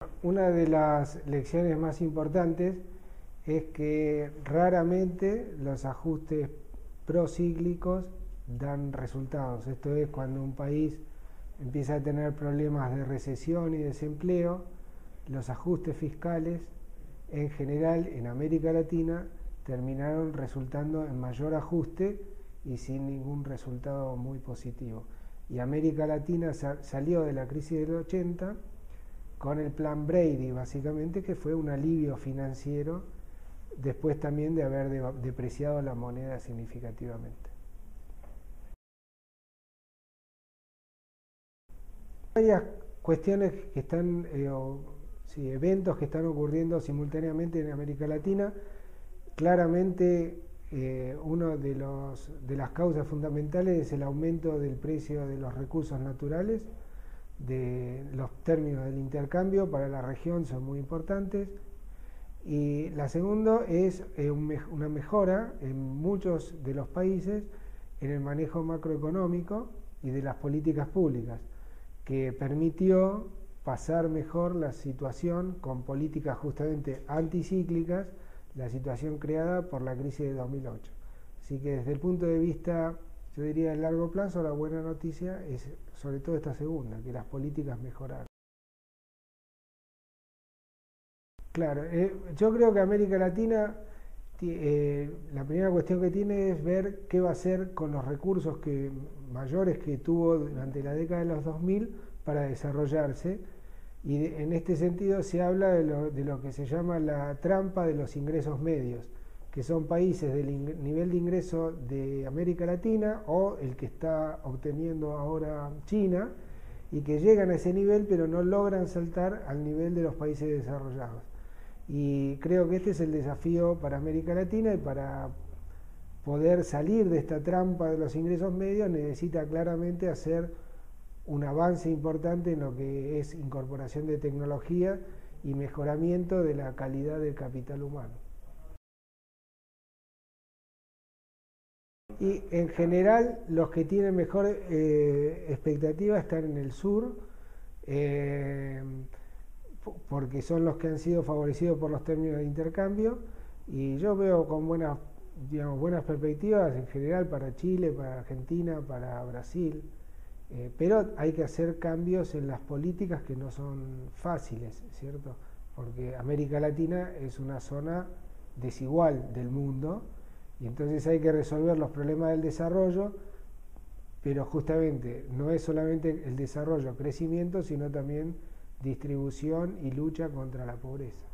Una de las lecciones más importantes es que raramente los ajustes procíclicos dan resultados. Esto es cuando un país empieza a tener problemas de recesión y desempleo, los ajustes fiscales en general en América Latina terminaron resultando en mayor ajuste y sin ningún resultado muy positivo. Y América Latina salió de la crisis del 80 con el plan Brady, básicamente, que fue un alivio financiero después también de haber depreciado la moneda significativamente. Varias cuestiones que están, sí, eventos que están ocurriendo simultáneamente en América Latina. Claramente, una de las causas fundamentales es el aumento del precio de los recursos naturales, de los términos del intercambio para la región son muy importantes. Y la segunda es una mejora en muchos de los países en el manejo macroeconómico y de las políticas públicas, que permitió pasar mejor la situación con políticas justamente anticíclicas, la situación creada por la crisis de 2008. Así que desde el punto de vista, yo diría, de largo plazo, la buena noticia es sobre todo esta segunda, que las políticas mejoraron. Claro, yo creo que América Latina, la primera cuestión que tiene es ver qué va a hacer con los recursos mayores que tuvo durante la década de los 2000 para desarrollarse. Y en este sentido se habla de lo que se llama la trampa de los ingresos medios, que son países del nivel de ingreso de América Latina o el que está obteniendo ahora China, y que llegan a ese nivel pero no logran saltar al nivel de los países desarrollados. Y creo que este es el desafío para América Latina, y para poder salir de esta trampa de los ingresos medios necesita claramente hacer un avance importante en lo que es incorporación de tecnología y mejoramiento de la calidad del capital humano. Y en general los que tienen mejor expectativa están en el sur, eh, porque son los que han sido favorecidos por los términos de intercambio, y yo veo con buenas perspectivas en general para Chile, para Argentina, para Brasil, pero hay que hacer cambios en las políticas que no son fáciles, ¿cierto? Porque América Latina es una zona desigual del mundo, y entonces hay que resolver los problemas del desarrollo, pero justamente no es solamente el desarrollo, crecimiento, sino también distribución y lucha contra la pobreza.